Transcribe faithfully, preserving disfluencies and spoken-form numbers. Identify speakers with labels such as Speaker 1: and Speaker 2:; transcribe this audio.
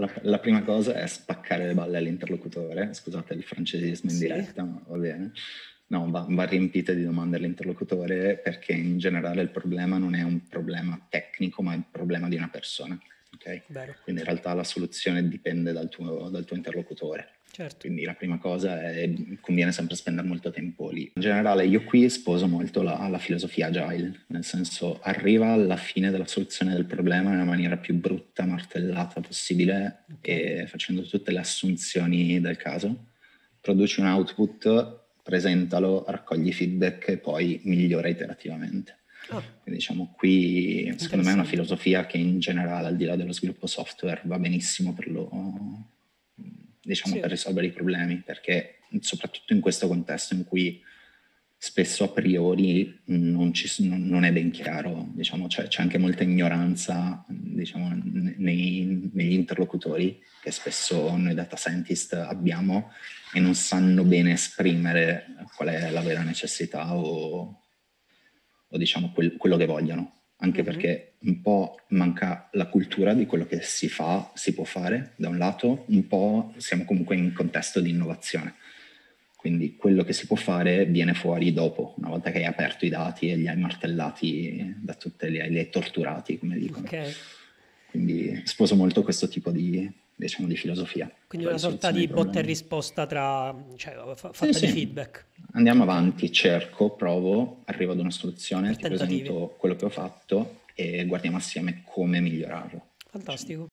Speaker 1: la, la prima cosa è spaccare le balle all'interlocutore, scusate il francesismo in
Speaker 2: Sì.
Speaker 1: diretta, ma va bene. No, va, va riempita di domande all'interlocutore, perché in generale il problema non è un problema tecnico, ma è il problema di una persona. Okay?
Speaker 2: Vero.
Speaker 1: Quindi in realtà la soluzione dipende dal tuo, dal tuo interlocutore.
Speaker 2: Certo.
Speaker 1: Quindi la prima cosa è conviene sempre spendere molto tempo lì. In generale io qui sposo molto la, la filosofia agile, nel senso arriva alla fine della soluzione del problema nella maniera più brutta, martellata possibile,
Speaker 2: Okay.
Speaker 1: e facendo tutte le assunzioni del caso. Produci un output, presentalo, raccogli feedback e poi migliora iterativamente.
Speaker 2: Ah,
Speaker 1: Quindi diciamo qui secondo me è una
Speaker 2: interessante.
Speaker 1: filosofia che in generale, al di là dello sviluppo software, va benissimo per lo, diciamo,
Speaker 2: Sì.
Speaker 1: per risolvere i problemi, perché soprattutto in questo contesto in cui spesso a priori non, ci, non, non è ben chiaro, diciamo, c'è, c'è anche molta ignoranza, diciamo, nei, negli interlocutori che spesso noi data scientist abbiamo, e non sanno bene esprimere qual è la vera necessità o, o diciamo quel, quello che vogliono, anche
Speaker 2: Mm-hmm.
Speaker 1: perché un po' manca la cultura di quello che si fa, si può fare da un lato, un po' siamo comunque in contesto di innovazione. Quindi quello che si può fare viene fuori dopo, una volta che hai aperto i dati e li hai martellati da tutte, li hai, li hai torturati, come dicono.
Speaker 2: Ok.
Speaker 1: Quindi sposo molto questo tipo di, diciamo, di filosofia
Speaker 2: Quindi
Speaker 1: per
Speaker 2: una
Speaker 1: la
Speaker 2: sorta
Speaker 1: soluzione
Speaker 2: di
Speaker 1: dei
Speaker 2: botta e
Speaker 1: problemi.
Speaker 2: risposta tra, cioè, fa-
Speaker 1: Sì,
Speaker 2: fatta di
Speaker 1: sì,
Speaker 2: feedback.
Speaker 1: andiamo
Speaker 2: Ok.
Speaker 1: avanti, cerco, provo, arrivo ad una soluzione,
Speaker 2: Per
Speaker 1: ti
Speaker 2: tentativi.
Speaker 1: presento quello che ho fatto e guardiamo assieme come migliorarlo. Diciamo.
Speaker 2: Fantastico.